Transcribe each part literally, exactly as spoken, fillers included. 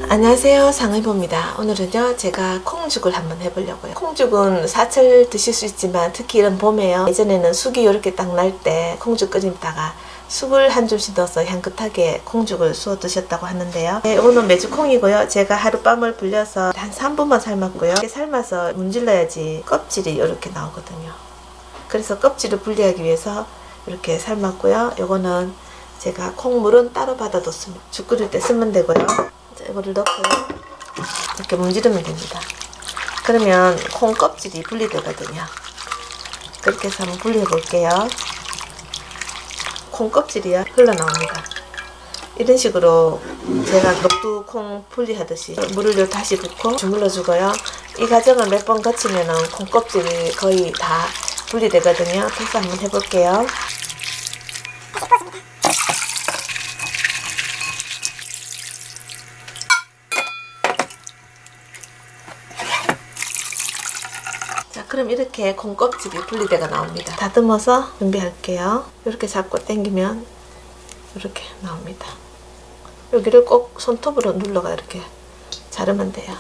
안녕하세요, 상의보입니다. 오늘은요 제가 콩죽을 한번 해보려고요. 콩죽은 사철 드실 수 있지만 특히 이런 봄에요, 예전에는 쑥이 이렇게 딱 날 때 콩죽 끓이다가 쑥을 한 줌씩 넣어서 향긋하게 콩죽을 쏘아 드셨다고 하는데요. 네, 이거는 메주콩이고요. 제가 하룻밤을 불려서 한 삼 분만 삶았고요. 이렇게 삶아서 문질러야지 껍질이 이렇게 나오거든요. 그래서 껍질을 분리하기 위해서 이렇게 삶았고요. 이거는 제가 콩물은 따로 받아뒀습니다. 죽 끓일 때 쓰면 되고요. 자, 이거를 넣고요. 이렇게 문지르면 됩니다. 그러면 콩 껍질이 분리되거든요. 그렇게 해서 한번 분리해 볼게요. 콩 껍질이요 흘러나옵니다. 이런 식으로 제가 녹두콩 분리하듯이 물을 다시 붓고 주물러 주고요. 이 과정을 몇 번 거치면은 콩 껍질이 거의 다 분리되거든요. 그래서 한번 해볼게요. 자, 그럼 이렇게 콩 껍질이 분리돼가 나옵니다. 다듬어서 준비할게요. 이렇게 잡고 당기면 이렇게 나옵니다. 여기를 꼭 손톱으로 눌러가 이렇게 자르면 돼요.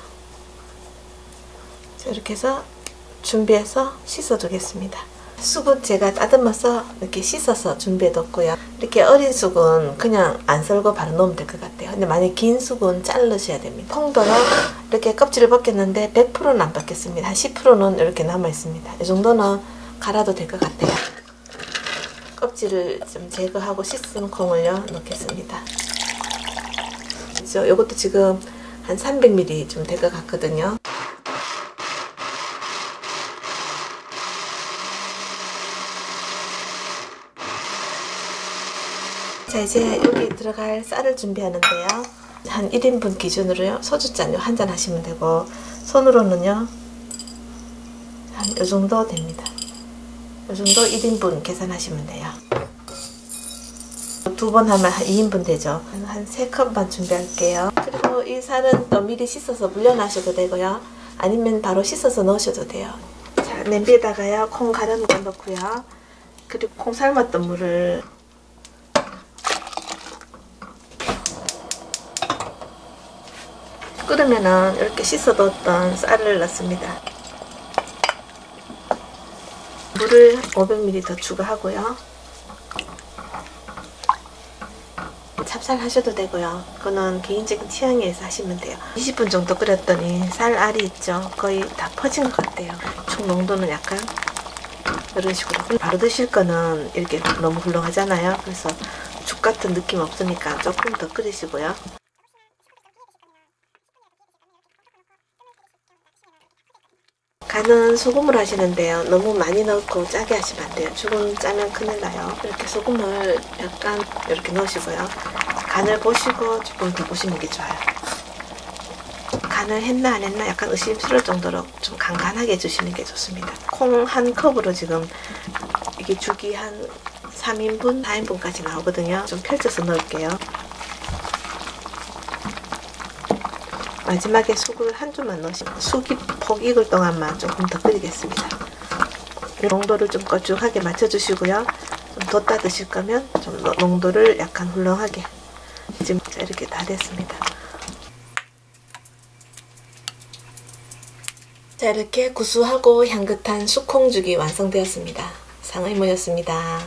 자, 이렇게 해서 준비해서 씻어 두겠습니다. 쑥은 제가 다듬어서 이렇게 씻어서 준비해 뒀고요. 이렇게 어린 쑥은 그냥 안 썰고 바로 넣으면 될 것 같아요. 근데 만약 긴 쑥은 자르셔야 됩니다. 콩도는 이렇게 껍질을 벗겼는데 백 퍼센트는 안 벗겼습니다. 한 십 퍼센트는 이렇게 남아 있습니다. 이 정도는 갈아도 될 것 같아요. 껍질을 좀 제거하고 씻은 콩을요 넣겠습니다. 그래서 이것도 지금 한 삼백 밀리리터 좀 될 것 같거든요. 자, 이제 여기 들어갈 쌀을 준비하는데요. 한 일 인분 기준으로요. 소주잔 한 잔 하시면 되고, 손으로는요 한 이 정도 됩니다. 이 정도 일 인분 계산하시면 돼요. 두 번 하면 한 이 인분 되죠. 한 세 컵만 준비할게요. 그리고 이 쌀은 또 미리 씻어서 물려놔셔도 되고요. 아니면 바로 씻어서 넣으셔도 돼요. 자, 냄비에다가요 콩 갈아놓은 거 넣고요. 그리고 콩 삶았던 물을 끓으면은 이렇게 씻어뒀던 쌀을 넣습니다. 물을 오백 밀리리터 더 추가하고요. 찹쌀 하셔도 되고요. 그거는 개인적인 취향에 의해서 하시면 돼요. 이십 분 정도 끓였더니 쌀알이 있죠. 거의 다 퍼진 것 같아요. 총 농도는 약간 이런 식으로. 바로 드실 거는 이렇게 너무 훌렁하잖아요. 그래서 죽 같은 느낌 없으니까 조금 더 끓이시고요. 간은 소금을 하시는데요. 너무 많이 넣고 짜게 하시면 안 돼요. 죽은 짜면 큰일 나요. 이렇게 소금을 약간 이렇게 넣으시고요. 간을 보시고 조금 더 보시는 게 좋아요. 간을 했나 안 했나 약간 의심스러울 정도로 좀 간간하게 해주시는 게 좋습니다. 콩 한 컵으로 지금 이게 죽이 한 삼 인분, 사 인분까지 나오거든요. 좀 펼쳐서 넣을게요. 마지막에 쑥을 한 줌만 넣으시면 쑥이 폭 익을 동안만 조금 더 끓이겠습니다. 농도를 좀 걸쭉하게 맞춰주시고요. 좀 뒀다 드실 거면 좀 농도를 약간 훌렁하게. 지금 이렇게 다 됐습니다. 자, 이렇게 구수하고 향긋한 쑥콩죽이 완성되었습니다. 상의모였습니다.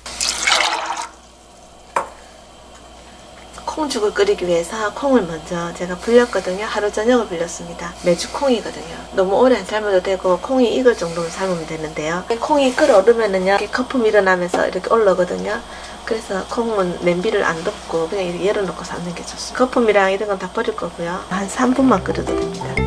콩죽을 끓이기 위해서 콩을 먼저 제가 불렸거든요. 하루 저녁을 불렸습니다. 메주콩이거든요. 너무 오래 안 삶아도 되고 콩이 익을 정도로 삶으면 되는데요. 콩이 끓어오르면은요 이렇게 거품이 일어나면서 이렇게 올라오거든요. 그래서 콩은 냄비를 안 덮고 그냥 이렇게 열어놓고 삶는 게 좋습니다. 거품이랑 이런 건 다 버릴 거고요. 한 삼 분만 끓여도 됩니다.